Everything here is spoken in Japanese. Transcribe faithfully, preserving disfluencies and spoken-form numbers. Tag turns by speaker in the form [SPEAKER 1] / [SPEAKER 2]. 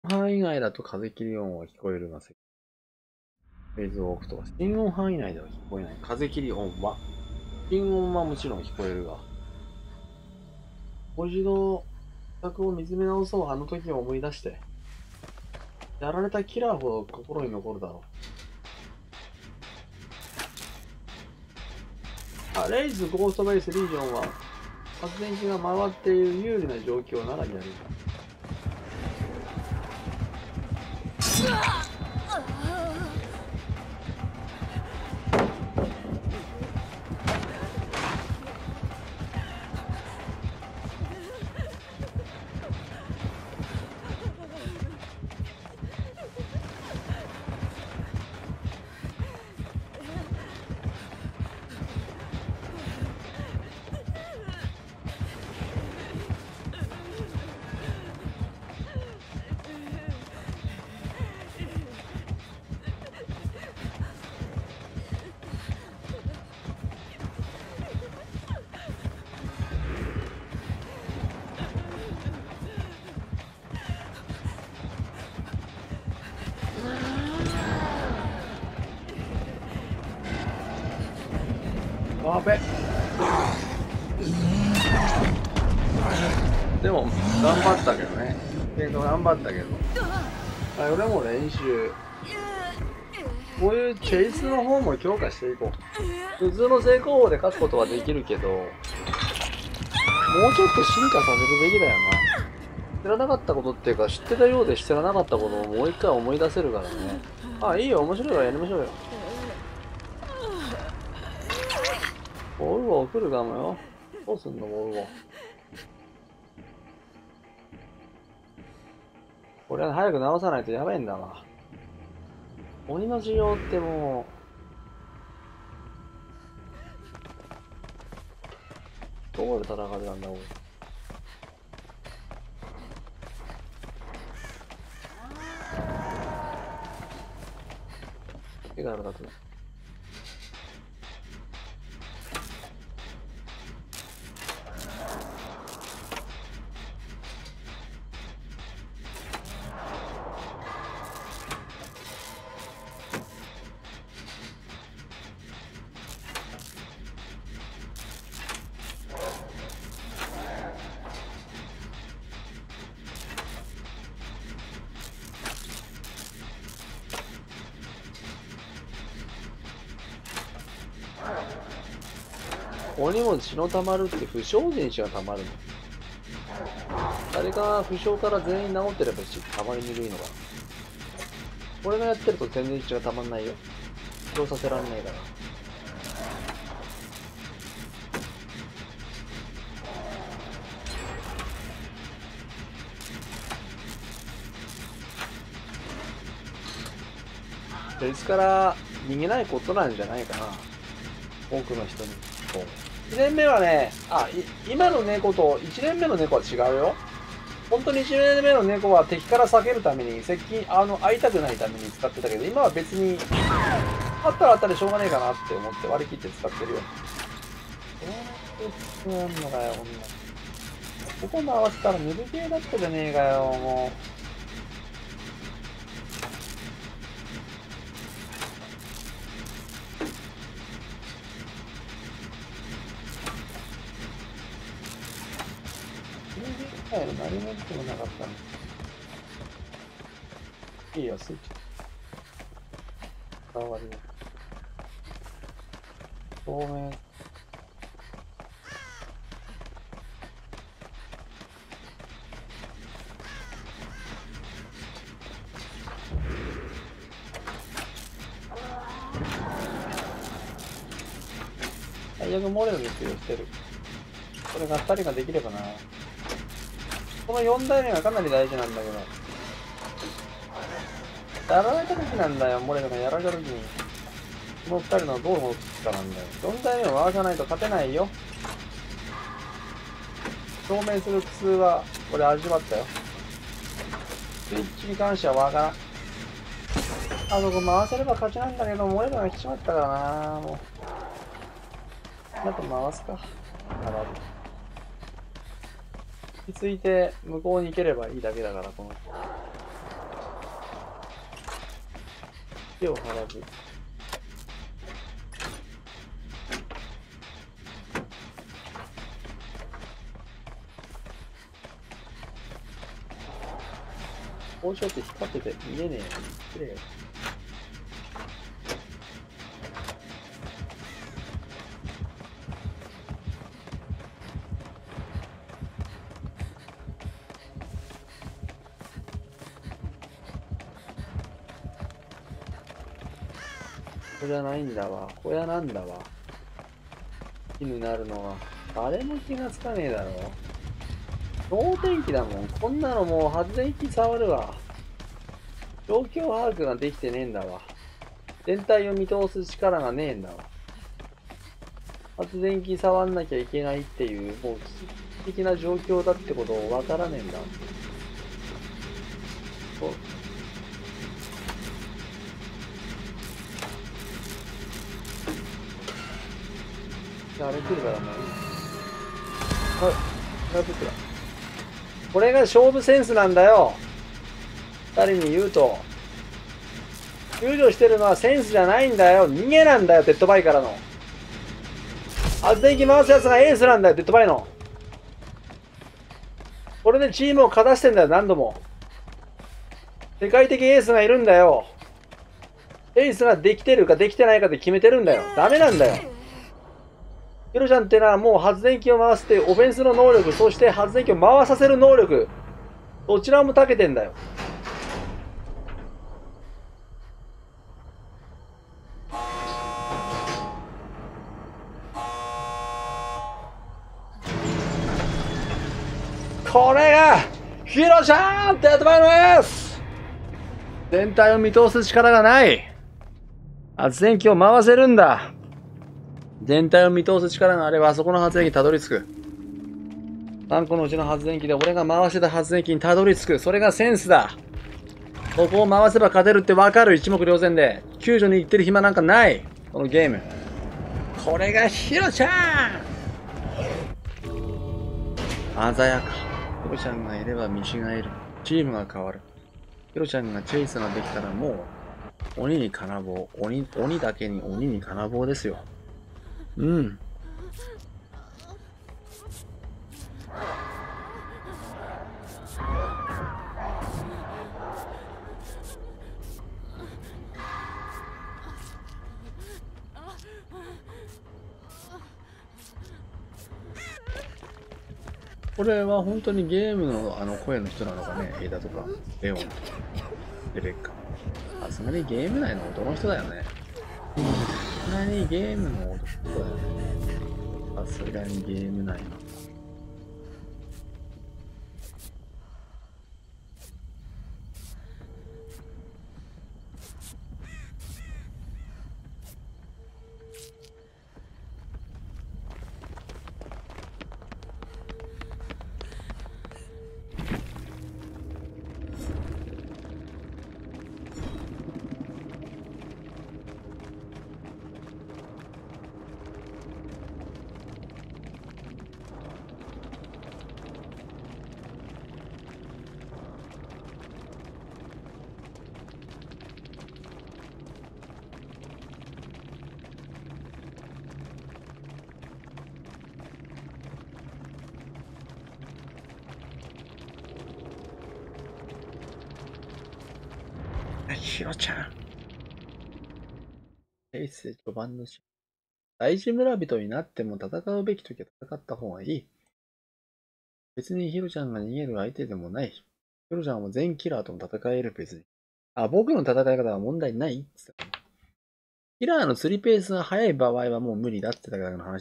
[SPEAKER 1] 範囲外だと風切り音は聞こえるが、フェーズを置くとか、心音範囲内では聞こえない。風切り音は、心音はもちろん聞こえるが、もう一度、作を見つめ直そう、あの時を思い出して。やられたキラーほど心に残るだろう。あ、レイズゴーストベースリージョンは、発電機が回っている有利な状況ならやる。やべ。でも、頑張ったけどね。けど頑張ったけど。あ、俺も練習。こういうチェイスの方も強化していこう。普通の成功法で勝つことはできるけど、もうちょっと進化させるべきだよな。知らなかったことっていうか、知ってたようで知らなかったことをもう一回思い出せるからね。あ、いいよ、面白いからやりましょうよ。ボルボ来るかもよ。どうすんの、ボルボ。これは早く直さないとやばいんだわ。鬼の需要ってもう、どこで戦ってたんだ、俺。手が腹立つ。鬼も血の溜まるって不祥人しか溜まるの。誰か負傷から全員治ってれば溜まりにくいのかな。俺がやってると全然血が溜まんないよ。負傷させらんないから。別から逃げないことなんじゃないかな。多くの人に。いちねんめはね、あ、今の猫といちねんめの猫は違うよ。本当にいちねんめの猫は敵から避けるために、接近、あの、会いたくないために使ってたけど、今は別に、あったらあったでしょうがねえかなって思って割り切って使ってるよ。どうやって使うのかよ、こんな。ここ回したらぬる系だったじゃねえかよ、もう。何も言ってもなかったの。いいよ、スイッチ。変わりよ。透明。最悪漏れるですよ、してる。これがふたりができればな。このよん代目がかなり大事なんだけど。やられた時なんだよ、モレルがやられた時に。このふたりのどう動くかなんだよ。よん代目を回さないと勝てないよ。証明する苦痛は、俺味わったよ。スイッチに関してはわからん。あそこ回せれば勝ちなんだけど、モレルが来ちまったからなもう。あと回すか。なるほど。ついて向こうに行ければいいだけだから、この人。 手を払ぶ。包丁って光ってて見えねえよ。失礼よ。ここじゃないんだわ。小屋なんだわ。気になるのは。誰も気がつかねえだろ。能天気だもん。こんなのもう発電機触るわ。状況把握ができてねえんだわ。全体を見通す力がねえんだわ。発電機触んなきゃいけないっていう、もう危機的な状況だってことをわからねえんだ。あれ来るからもういい。はい、あれ来る。これが勝負センスなんだよ。二人に言うと。救助してるのはセンスじゃないんだよ。逃げなんだよ、デッドバイからの。発電機回すやつがエースなんだよ、デッドバイの。これでチームを勝たしてんだよ、何度も。世界的エースがいるんだよ。エースができてるかできてないかで決めてるんだよ。ダメなんだよ。ヒロちゃんってのはもう発電機を回すってオフェンスの能力、そして発電機を回させる能力、どちらも長けてんだよ。これがヒロちゃんってやつばいのエース。全体を見通す力がない。発電機を回せるんだ。全体を見通す力があればあそこの発電機にたどり着く。さんこのうちの発電機で俺が回してた発電機にたどり着く。それがセンスだ。ここを回せば勝てるって分かる。一目瞭然で救助に行ってる暇なんかない。このゲーム。これがヒロちゃん。鮮やか。ヒロちゃんがいれば道がいる。チームが変わる。ヒロちゃんがチェイスができたらもう鬼に金棒。鬼、鬼だけに鬼に金棒ですよ。うん。これは本当にゲームのあの声の人なのかね。エイダとか、レオンとか、レベッカ。さすがにゲーム内の音の人だよね。さすがにゲームの音の人だよね。さすがにゲーム内の。ヒロちゃん。エースで序盤のし、大事村人になっても戦うべきときは戦った方がいい。別にヒロちゃんが逃げる相手でもない。ヒロちゃんは全キラーとも戦える別に。あ、僕の戦い方は問題ないって言ってた。キラーの釣りペースが速い場合はもう無理だってだけの話。